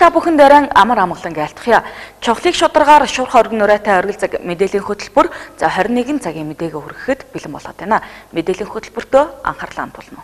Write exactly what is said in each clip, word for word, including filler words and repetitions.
та бүхэн дээрэн амар амгалан айлтгая. Чухлыг шударгаар шуурх оргин нурайтай оргил мэдээллийн хөтөлбөр за двадцать one цагийн мэдээгээ хүргэхэд бэлэн болоод байна. Мэдээллийн хөтөлбөртөө анхаарлаа хандуулна.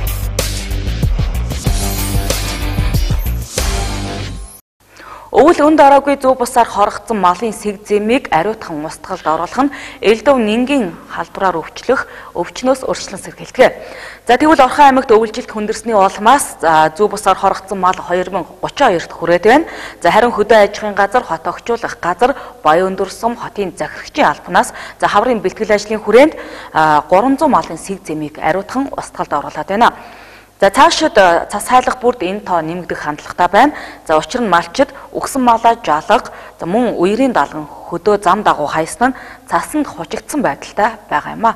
Өвөл өнд ороогүй зөв бусаар хорогдсон малын сэг зэмийг ариутхан устгалд оруулах нь элдв нингийн халдвараар өвчлөх өвчнөөс өрчлөн сэргийлдэг. За тэгвэл Орхон аймагт өвөлжилт хүндэрсний улмаас зөв бусаар хорогдсон мал two thousand thirty-two-т хүрээд байна. За харин хөдөө аж ахуйн газар, хот огчуулах газар, Баян өндөр сум хотын захирагчийн албанаас за хаврын бэлтгэл ажлын хүрээнд three hundred малын сэг зэмийг ариутхан устгалд оруулаад байна. За цаашид цас хайлах бүрд энэ тоо нэмэгдэх хандлагатай байна. За учир нь малчид өгсөн малаа жалга, за мөн үерийн даалган хөдөө зам дагуу хайсан нь цасанд хужигдсан байдалтай байгаа юм а.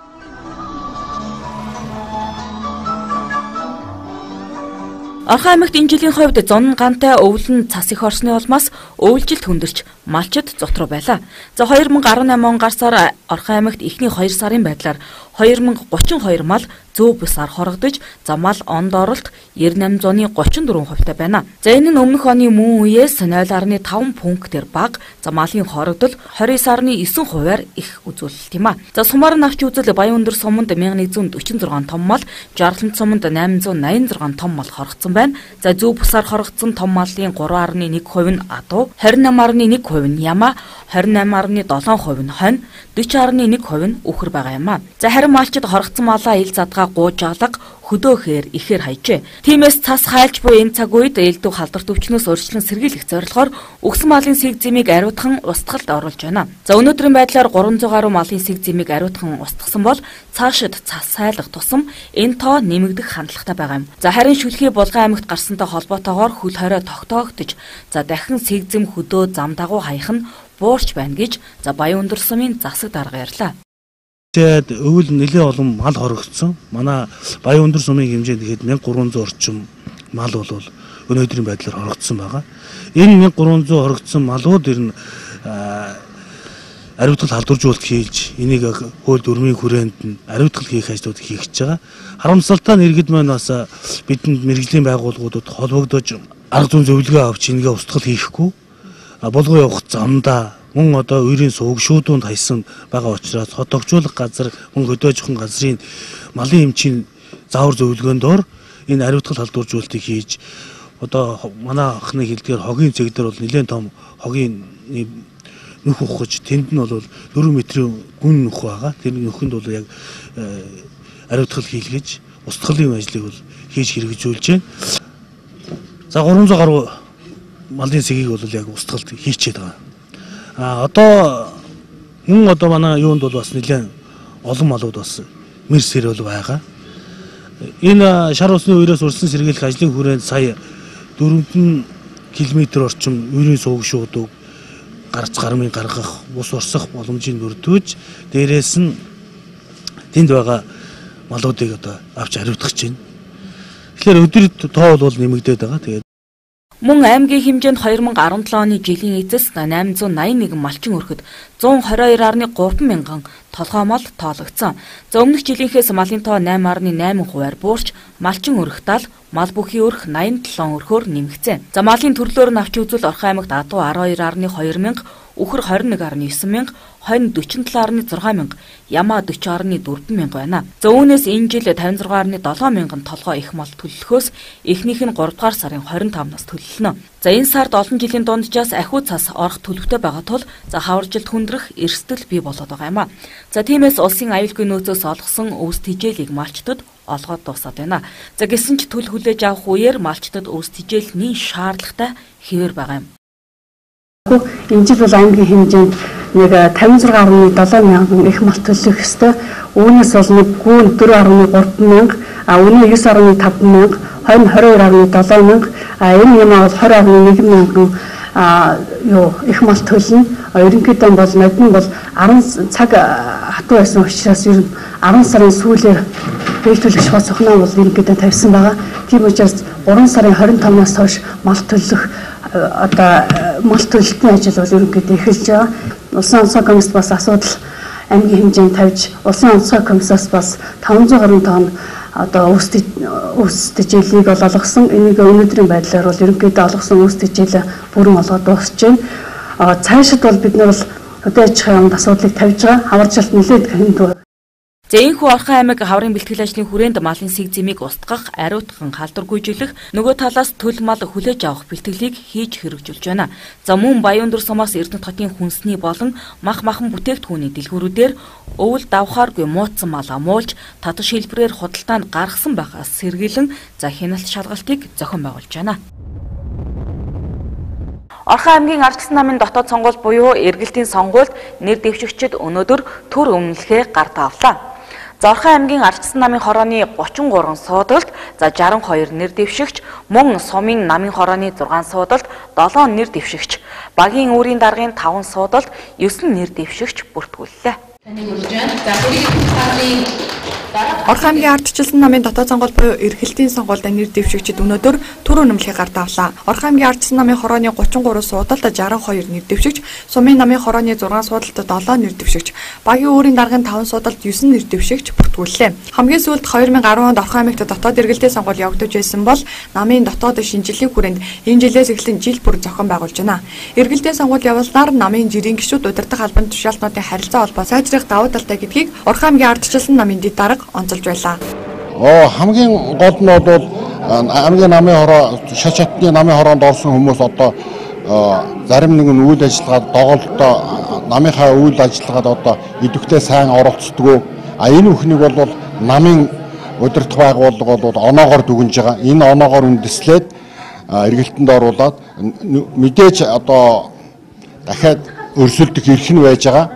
Орхон аймагт энэ жилийн хувьд зун гантай өвлөн цас их орсны улмаас өвөлжилт хүндэрч малчид зутруу байлаа. За two thousand eighteen он гарсаар Орхон аймагт эхний two сарын байдлаар two thousand thirty-two мал зөв бусаар хорогдож, за мал онд оролт ninety-eight thirty-four хувьтай байна. За энэ нь өмнөх оны мөн үеэс zero point five пунктээр бага, за малын хорогдол twenty-nine percent-аар их үзүүлэлт юм а. За сумаар навч үзэл Баян өндөр суманд one thousand one hundred forty-six том мал, Жарланд суманд eight hundred ninety-six том мал хорогдсон байна. За зөв бусаар хорогдсон том малын three point one percent нь адуу, twenty-eight point one percent нь яма, twenty-eight point seven percent нь хонь, forty point one percent нь үхэр байгаа юм а. За харин малчид хорогдсон малаа ил задгаа гуужаалга хөдөөхөр ихээр хайжээ. Тиймээс цас хайлж буй энэ цаг үед элдв халдварт өвчнөөс өрчлөн сэргийлэх зорилгоор өгсөн малын сэг зэмийг ариутхан устгалд оруулж байна. За өнөөдрийн байдлаар three hundred гаруй малын сэг зэмийг ариутхан устгасан бол цаашид цас хайлах тусам энэ тоо нэмэгдэх хандлагатай байгаа юм. За харин шүлхий Булган аймагт гарсантай холбоотойгоор хүл хорой тогтоогдож, за дахин сэг зэм хөдөө зам дагуу хаях нь буурч байна гэж за Баян өндөр сумын засаг дарга ярьлаа. Тэгээд өвөл нэлээд олон мал хорогдсон. Манай Баян өндөр сумын хэмжээнд ихэд one thousand three hundred орчим мал бол өнөөдрийн байдлаар хорогдсон байгаа. Энэ one thousand three hundred хорогдсон малууд ер нь ариутгал халдваржуулалт хийж, энийг хууль дүрмийн хүрээнд нь ариутгал хийх ажлууд хийгдэж байгаа. Харамсалтай нь иргэд маань бас бидэнд мэрэгжлийн байгууллагуудад холбогдож арга зүйн зөвлөгөө авч энэгээ устгал хийхгүй, булган явах замдаа мөн одоо үерийн сувгшуудунд хайсан байгаа учраас хот огчуулах газар, мөн хөдөөжихөн газрын малын эмчийн заавар зөвлөгөөнд ор энэ ариутгал халдваржуулалтыг хийж, одоо манай ахны хэлдгээр хогийн цэг дээр бол нэлээд том хогийн нүх ухаж, тэнд нь бол four метрийн гүн нүх байгаа. Тэр нүхэнд бол яг ариутгал хийлгэж, устгалын ажлыг бол хийж хэрэгжүүлж байна. За three hundred гаруй малын сэгийг бол яг устгалд хийчихэд байгаа. А одоо мөн одоо манай юунд бол бас нэлээд олон малууд бас мэрсэр бол байгаа. Энэ шар усны үерээс урьдчилан сэргийлэх ажлын хүрээнд сая four км орчим үерийн сувгшуудыг гарц гармын гаргах, ус урсах боломжийг бүрдүүлж, дээрээс нь тэнд байгаа малуудыг одоо авч хариуцгаж байна. Тэгэхээр өдрөд тоо бол нэмэгдээд байгаа. Тэгээд мөн аймгийн хэмжээнд two thousand seventeen оны жилийн эцэс eight hundred ninety-one малчин өрхөд one hundred twenty-two thousand мянган толгой мал тоологдсон. За өмнөх жилийнхээс малын тоо eight point eight percent-аар буурч, малчин өрхтал мал бүхий өрх eighty-seven өрхөөр нэмэгцэн. За малын төрлөөр нь авч үзвэл Орхон аймагт адуу twelve point two мянга, үхэр twenty-one point nine мянга, хонь forty-seven point six мянга, ямаа forty point four мянга байна. За үүнээс энэ жил fifty-six point seven мянган толгой их мал төлөлөхөөс эхнийх нь three дугаар сарын twenty-five-наас төлөлнө. За энэ сард олон жилийн дунджаас ахиу цас орох төлөвтэй байгаа тул за хаваржилт хүндрэх эрсдэл бий болоод байгаа юм а. За тиймээс улсын аюулгүй нөөцөөс олгосон өвс тижээлийг малчдад олгоод дуусаад байна. За гэсэн ч төлөв хүлээж авах үеэр малчдад өвс тижээл нэн шаардлагатай хэвээр байгаа юм. Энэ жил бол аймгийн хэмжээнд нэг fifty-six point seven мянган их мал төлөх ёстой. Үүнээс бол нэг гүн four point three мянга, а үнэ nine point five мянга, хонь twenty-two point seven мянга, а энэ юм бол twenty point one мянган а юу их мал төлнө. Ерөнхийдөө бол нодон бол ten цаг хатуу байсан учраас ер нь ten сарын сүүлээр бэлтүүлэх шууд цохноо бол ерөнхийдөө тавьсан байгаа. Тийм учраас three сарын twenty-five-наас хойш мал төлөх одоо мал төлөлтийн ажил бол ерөнхийдөө эхэлж байгаа. Улсын онцгой комисс бас асуудал аймгийн хэмжээнд тавьж, улсын онцгой комиссаас бас five hundred гаруй тонн одоо үс үс тэжээлийг бол олгосон. Энийг өнөөдрийн байдлаар бол ерөнхийдөө олгосон үс тэжээлээ бүрэн олгоод дуусч байна. Цаашид бол бид нар бол хөдөө аж ахуйн асуудлыг тавьж байгаа. Хавар жалт нэлээд хэмдэг. За энэхүү Орхон аймаг хаврын бэлтгэл ажлын хүрээнд малын сэг зэмийг устгах, ариутган халдваргүйжүүлэх, нөгөө талаас төл мал хүлээж авах бэлтгэлийг хийж хэрэгжүүлж байна. За мөн Баяндөр сумаас Эрдэнэт хотын хүнсний болон мах махан бүтээгдэхүүний дэлгүүрүүдээр өвөл давхааргүй муудсан мал амуулж, татвар шилбэрээр худалдаанд гаргасан байгаас сэргийлэн за хяналт шалгалтыг зохион байгуулж байна. Орхон аймгийн Ардчилсан намын дотоод сонгуульд буюу эргэлтийн сонгуульд нэр дэвшигчид өнөөдөр төр өмнөлхөө гарт авлаа. За Орхон аймгийн Ардчилсан намын хорооны гучин гурван суудалд за шестьдесят two нэр дэвшигч, мөн сумын намын хорооны six суудалд seven нэр дэвшигч, багийн өөрийн даргын five суудалд nine нэр дэвшигч бүртгүүллээ. Орхон аймгийн Ардчилсан намын дотоод сонгуульд буюу эргэлтийн сонгуульд нэр дэвшигчид өнөөдөр төр үнэмлэхийг гарт авлаа. Орхон аймгийн Ардчилсан намын хорооны thirty-three суудалд sixty-two нэр дэвшигч, сумын намын хорооны six суудалд seven нэр дэвшигч, багийн өөрийн даргын five суудалд nine нэр дэвшигч бүртгүүллээ. Хамгийн сүүлд two thousand ten онд Орхон аймагт дотоод эргэлтийн сонгуул явагдаж байсан бол намын дотоод шинжилгээ хүрээнд энэ жилээс эхлэн жил бүр зохион байгуулж байна. Эргэлтийн сонгуул явуулснаар намын жирийн гишүүд удирдах албан тушаалтнуудын харилцаа холбоо сайжрах давуу талтай гэдгийг Орхон аймгийн Ардчилсан намын дэд дарга онцолж байлаа. Оо хамгийн гол нь бол аймгийн намын хороо шат шатны намын хороонд орсон хүмүүс одоо зарим нэгэн үйл ажиллагаа доголдоо намынхаа үйл ажиллагаад одоо идэвхтэй сайн оролцдог. А энэ бүхнийг бол намын удирдах байгууллага бол оноогоор дүгнж байгаа. Энэ оноогоор үндэслээд эргэлтэнд оруулаад мэдээж одоо дахиад өрсөлдөх эрх нь байж байгаа.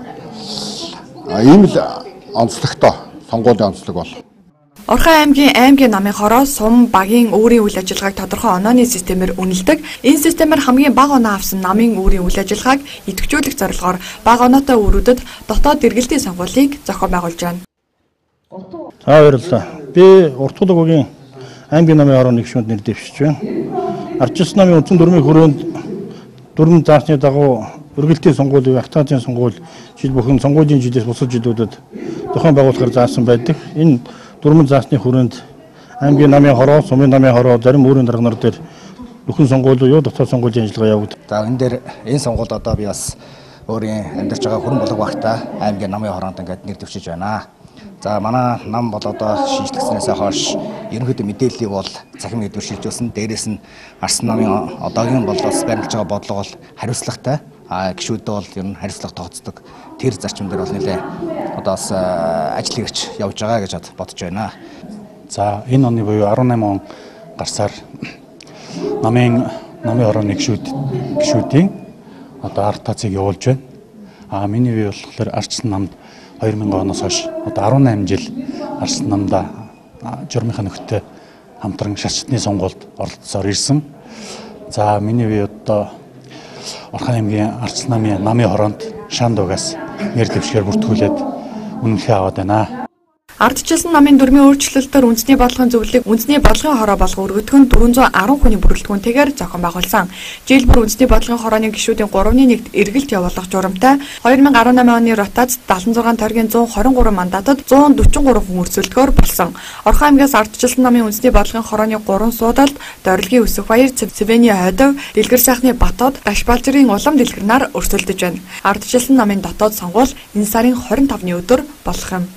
Ийм л онцлогтой сонгуулийн онцлог бол. Орхон аймгийн аймгийн намын хороо сум багийн өөрийн үйл ажиллагааг тодорхой онооны системээр үнэлдэг. Энэ системээр хамгийн бага оноо авсан намын өөрийн үйл ажиллагааг идэвхжүүлэх зорилгоор бага оноотой үүрүүдэд дотоод эргэлтийн сонгуулийг зохион байгуулж байна. За баярлалаа. Би Уртгулгагийн аймгийн намын хорооны гишүүнд нэр дэвшиж байна. Ардчилсан намын үндсэн дүрмийн хүрээнд дүрм заасны дагуу эргэлтийн сонгуулийг актазийн сонгуул жил бүхэн сонгуулийн жилээс бусад жилүүдэд зохион байгуулахар заасан байдаг. Энэ дүрмэн заасны хүрээнд аймгийн намын хороо, сумын намын хороо, зарим өөрийн дарга нар дээр бүхэн сонгуулиуд дотоод сонгуулийн ажиллагаа явагдав. За энэ дээр энэ сонгуульд одоо би бас өөрийн амьдарч байгаа хүрэн болог багтаа аймгийн намын хороонд ингээд нэр дэвшиж байна. За манай нам бол одоо шинжлэхснээс хойш ерөнхийдөө мэдээллийг бол цахим эдвэр шилжүүлсэн. Дээрээс нь Ардчилсан намын одоогийн бол бас баримлж байгаа бодлого бол хариуцлагатай. А гишүүдээ бол ер нь хариуцлага тооцдог. Тэр зарчим дээр бол нэлээ одоо бас ажил хэрэгч явж байгаа гэж бодож байна. За энэ оны буюу eighteen он гарсаар намын намын хорооны гишүүд гишүүдийн одоо ард тацыг явуулж байна. А миний бие болохоор Ардчилсан намд two thousand оноос хойш одоо eighteen жил Ардчилсан намда журмынхаа нөхдөд хамтран шатны сонгуульд оролцсоор ирсэн. За миний бие одоо Орхон аймгийн Ардчилсан намын намын хороонд Шандугаас нэр дэвшгээр бүртгүүлээд үнэмлэхээ аваад байна. Ардчилсан намын дүрмийн өөрчлөлтөөр үндэсний бодлогын зөвлөлийг үндэсний бодлогын хороо болго өргөдгөн four hundred ten хүний бүрэлдэхүүнтэйгээр зохион байгуулсан. Жил бүр үндэсний бодлогын хорооны гишүүдийн three-ны нэгт эргэлт явуулах журамтай twenty eighteen оны ротац seventy-six тойргийн one hundred twenty-three мандатад one hundred forty-three хүн өрсөлдөхөөр болсон. Орхон аймгаас Ардчилсан намын үндэсний бодлогын хорооны three суудалд Дорилгийн Өсөх баяр, Цэвэний Хойдов, Дэлгэр сайхны Батод, Дашбалжирын улам дэлгэрнаар өрсөлдөж байна. Ардчилсан намын дотоод сонгуул энэ сарын twenty-five-ны өдөр болох юм.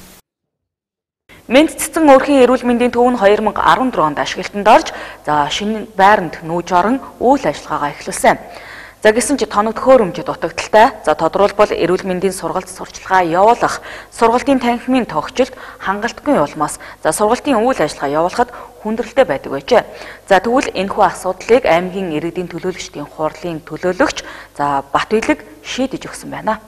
Мэнд цэцэн өөрхийн эрүүл мэндийн төв нь two thousand seventeen онд ашиглалтанд орж за шинэ байранд нүүж орон үйл ажиллагаагаа эхлүүлсэн. За гэсэн чи тоног төхөөрөмж дутагдaltaй. За тодорхойлбол эрүүл мэндийн сургалт сурчлагаа явуулах, сургалтын танхимын тогтчлт хангалтгүй улмаас за сургалтын үйл ажиллагаа явуулахад хүндрэлтэй байдаг байжээ. За тэгвэл энэхүү асуудлыг аймгийн иргэдийн төлөөлөгчдийн хурлын төлөөлөгч за Батбилэг шийдэж өгсөн байна.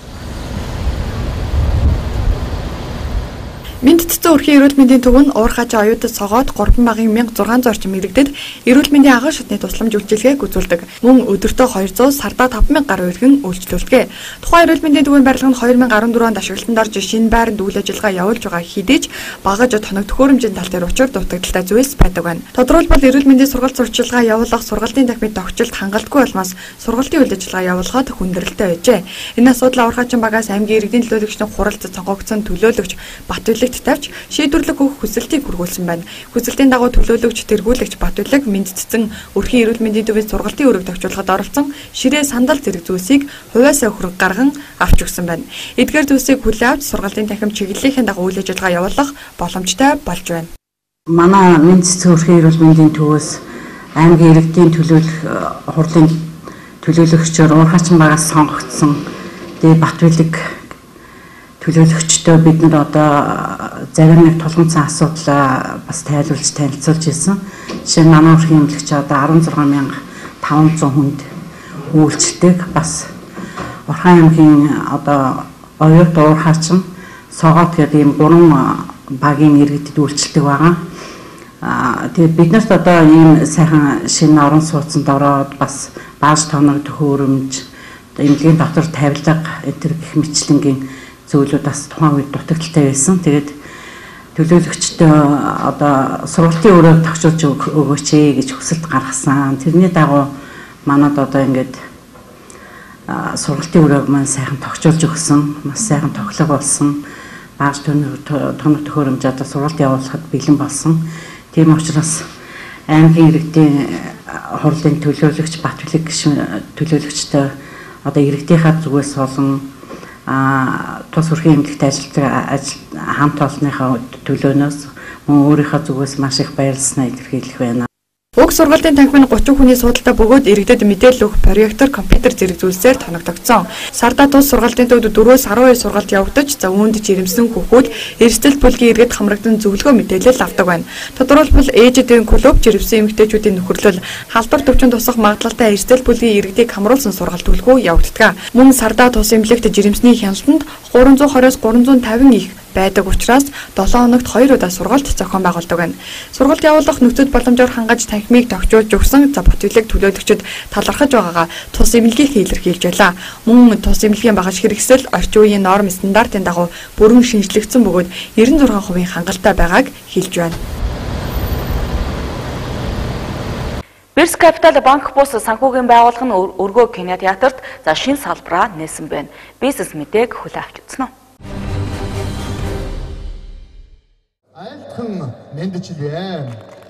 Мэнд цэцэн өрхийн эрүүл мэндийн төв нь уурхач оюутад согоод гурван багийн one thousand six hundred орчим иргэдэд эрүүл мэндийн агуу шатны тусламж үйлчилгээг үзүүлдэг. Мөн өдөртөө two hundred сардаа five thousand гаруй иргэн үйлчлүүлдэг. Тухайн эрүүл мэндийн төвийн барилга нь two thousand fourteen онд ашиглалтанд орж шинэ байранд үйл ажиллагаа явуулж байгаа хэдий ч багаж тоног төхөөрөмжийн тал дээр учир дутагдaltaй зүйлс байдаг байна. Тодорхойлбол эрүүл мэндийн сургалт сурчлагаа явуулах, сургалтын танхимын тогтчлт хангалтгүй улмаас сургалтын үйл ажиллагаа явуулахад хүндрэлтэй байжээ. Энэ асуудал уурхачин багаас аймгийн иргэдийн төлөөлөгчдийн хуралд сонгогдсон төлөөлөгч Батбилэг илэрхийлэлт тавьж шийдвэрлэх өгөх хүсэлтийг хүргүүлсэн байна. Хүсэлтийн дагуу төлөөлөгч, тэргүүлэгч Батүлэг мэдцсэн өрхийн эрүүл мэндийн төвийн сургалтын өрөг тохижуулахад оролцсон ширээ сандал зэрэг зүйлсийг хувиасаа хөрөг гарган авч өгсөн байна. Эдгээр зүйлсийг хүлээн авч сургалтын танхим чиглэлийн дагуу үйл ажиллагаа явуулах боломжтой болж байна. Манай мэдцсэн өрхийн эрүүл мэндийн төвөөс аймгийн иргэдийн төлөөлөх хурлын төлөөлөгчөөр уурхаачин багаас сонгогдсон Дэ Батүлэг төлөөлөгчдөө бид нар одоо зарим нэг тулгымцсан асуудлаа бас тайлбарлаж танилцуулж ирсэн. Жишээ нь манай өрхийн эмнэлэгч одоо арван зургаан мянга таван зуун хүнд үйлчлдэг. Бас Орхон аймгийн одоо оюут уурхаачин согоот гэдэг ийм гурван багийн иргэдэд үйлчлдэг байгаа. Тэгээд бид нарт одоо ийм сайхан шинэ орон сууцнд ороод бас бааж тооног төхөөрөмж эмнэлгийн дотор тавилга эдгээр гэх мэтлэнгийн зүйлүүд бас тухайн үед дутагдaltaй байсан. Тэгээд төлөөлөгчдөө одоо сургалтын өрөөг тогтоож өгөөч гэж хүсэлт гаргасан. Тэрний дагуу манад одоо ингээд сургалтын өрөөг маань сайхан тогтоож өгсөн, маш сайхан тоглог болсон. Бааж тооног төхөөрөмж одоо сургалт явуулахад бэлэн болсон. Тийм учраас аймгийн иргэдийн хурлын төлөөлөгч Батүлэг гишүүн төлөөлөгчтэй одоо иргэдийнхаа зүгээс болон тус өрхийн эмнэлэгт ажилладаг хамт олонныхаа төлөөнөөс мөн өөрийнхөө зүгээс маш их баярлалаа илэрхийлэх байна. Уг сургалтын танхимын гучин хүний суудалтай бөгөөд иргэдэд мэдээлэл өгөх проектор, компьютер зэрэг зүйлсээр тоногдогдсон. Сардаа тус сургалтын төвд дөрвөөс арван хоёр сургалт явагдаж, за үүнд жирэмсэн хүүхүүд эрсдэл бүлгийн иргэд хамрагдан зөвлөгөө мэдээлэл авдаг байна. Тодорхойлбол ээжидийн клуб жирэмсэн эмэгтэйчүүдийн нөхөрлөл халдвар төвчөнд тусах магадлалтай эрсдэл бүлгийн иргэдийг хамруулсан сургалт төлгөө явагддаг. Мөн Сардаа тус эмнэлэгт жирэмсний хяналтанд гурван зуун двадцать-оос гурван зуун тавин их байдаг учраас долоон хоногт хоёр удаа сургалт зохион байгуулдаг байна. Сургалт явуулах нөхцөл боломжоор хангаж танхимыг тогтоож өгсөн за Батүлэг төлөөлөгчд талархаж байгаагаа тус эмнэлгийнхээ илэрхийлж байлаа. Мөн тус эмнэлгийн багаж хэрэгсэл орчин үеийн норм стандартын дагуу бүрэн шинжлэгдсэн бөгөөд девяносто шесть процент хангалттай байгааг хэлж байна. Бирс Капитал банк бус санхүүгийн байгууллага нь өргөө кино театрт за шинэ салбараа нээсэн байна. Бизнес мэдээг хүлээн авч үзнэ. Айлтхан мэндчилээ.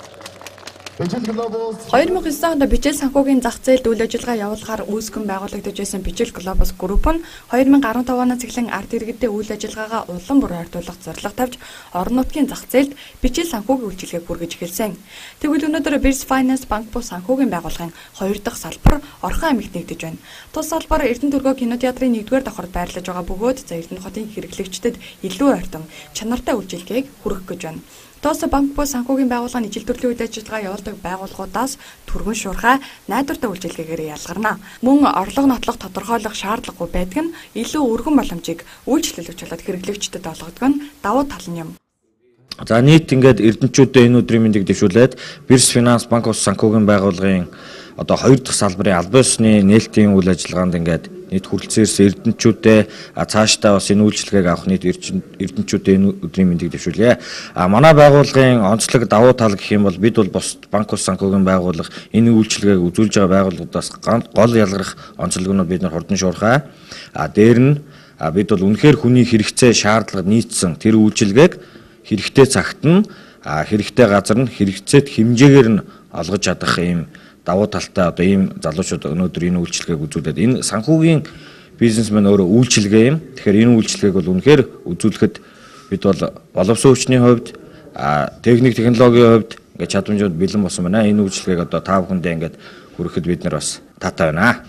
хоёр мянга и девять онд Бичил санхүүгийн зах зээлд үйл ажиллагаа явуулахаар үүсгэн байгуулагдаж байсан Бичил Глобус групп нь хоёр мянга арван таван оноос эхлэн ард иргэдэд үйл ажиллагаагаа улам бүр ойртуулах зорилго тавьж орон нутгийн зах зээлд Бичил санхүүгийн үйлчилгээг хүргэж эхэлсэн. Тэгвэл өнөөдөр Birds Finance банк бус санхүүгийн байгууллагын хоёр дахь салбар Орхон аймагт нэгдэж байна. Тус салбар Эрдэнэ төргөө кинотеатрын нэгдүгээр давхарт байрлаж байгаа бөгөөд за Эрдэнэ хотын хэрэглэгчдэд илүү ойртон чанартай үйлчилгээг хүргэх гэж байна. Тус банк бус санхүүгийн байгууллагын ижил төрлийн үйл ажиллагаа явуулдаг байгууллагуудаас түргэн шуурхай найдвартай үйлчилгээгээр ялгарна. Мөн орлого нотлох тодорхойлох шаардлагагүй байдаг нь илүү өргөн боломжийг үйлчлүүлэгч болоод хэрэглэгчдэд олгодог нь давуу тал нь юм. За нийт ингээд эрдэнчүүдэд энэ өдрийн мэндийг дэвшүүлээд Birds Finance банк бус санхүүгийн байгууллагын одоо хоёр дахь салбарын албан ёсны нээлтийн үйл ажиллагаанд ингээд нийт хүрэлцээрсэн эрдэнчүүдэд цаашдаа бас энэ үйлчлэгийг авах нийт эрдэнчүүдэд энэ өдрийн мэндийг дэвшүүлье. А манай байгууллагын онцлог давуу тал гэх юм бол бид бол бус банк бус санхүүгийн байгууллага энэ үйлчлэгийг үзүүлж байгаа байгууллагуудаас гол ялгарх онцлогнууд бид нар хурдан шуурхай. А дээр нь бид бол үнэхээр хүний хэрэгцээ шаардлага нийцсэн тэр үйлчлэгийг хэрэгтэй цагт нь хэрэгтэй газар нь хэрэгцээт хэмжээгээр нь олгож чадах юм давуу талтай одоо ийм залуучууд өнөөдөр энэ үйлчлэгийг үзүүлээд энэ санхүүгийн бизнесмен өөрөө үйлчлэгээ юм. Тэгэхээр энэ үйлчлэгийг бол үнэхээр үзүүлэхэд бид бол боловсон хүчний хувьд техник технологийн хувьд ингээд чадамжууд бэлэн болсон байна. Энэ үйлчлэгийг одоо та бүхэндээ ингээд хүрэхэд бид нар бас таатай байна.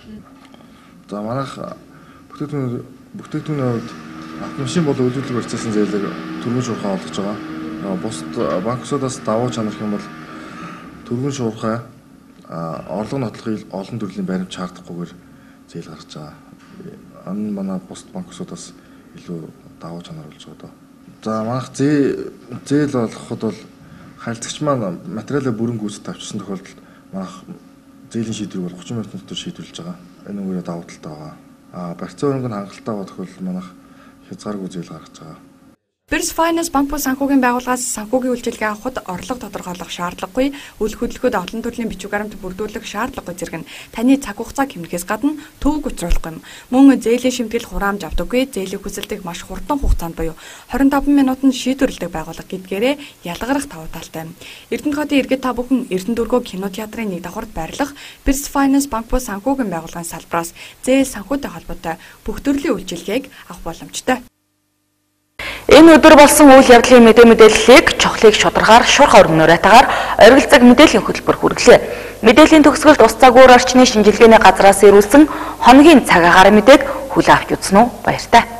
За манайх бүтээгдэхүүн бүтээгдэхүүний хувьд автомашин болон үйлдвэрлэл барьцаасан зээлийг түргэн шуурхай олгож байгаа. Бусад банксуудаас давуу чанар гэх юм бол түргэн шуурхай орлого нотлохын олон төрлийн баримт шаардахгүйгээр зээл гаргаж байгаа. Энэ манай бусад банксуудаас илүү давуу чанар болж байгаа доо. За манайх зээл олгоход бол харилцагч маань материалаа бүрэн гүйцэд авчирсан тохиолдолд манайх зээлийн шийдвэрийг бол тридцать минутын дотор шийдвэрлэж байгаа. Энэ үгээр давуу талтай байгаа. А барьцаа өрөнгө нь хангалттай байгаа тохиолдолд манайх хязгааргүй зээл гаргаж байгаа. Birds Finance банк ба санхүүгийн байгууллагаас санхүүгийн үйлчилгээ авахд орлого тодорхойлох шаардлагагүй, үйл хөдлөлгөөд олон төрлийн бичиг баримт бүрдүүлэх шаардлагагүй зэрэг нь таны цаг хугацаа хэмнэхээс гадна төвөг учруулахгүй юм. Мөн зээлийн шимтгэл хураамж авдаггүй, зээлийн хүсэлтийг маш хурдан хугацаанд буюу двадцать пять минутанд шийдвэрлэдэг байгууллага гэдгээрээ ялгарах давуу талтай юм. Эрдэнэт хотын иргэд та бүхэн Эрдэнэ дөргөө кино театрын нэг давхарт байрлах Birds Finance банк ба санхүүгийн байгууллагын салбараас зээл санхүүтэй холбоотой бүх төрлийн үйлчилгээг авах боломжтой. Энэ өдөр болсон үйл явдлын мэдээ мэдээллийг чухлыг шударгаар шуурхай өргөнөөрэтагаар оргилцэг мэдээллийн хөтөлбөр хүргэлээ. Мэдээллийн төгсгөлд ус цагуур орчны шинжилгээний газраас ирүүлсэн хоногийн цаг агаар мэдээг хүлээн авч үзсэн үү? Баяртай.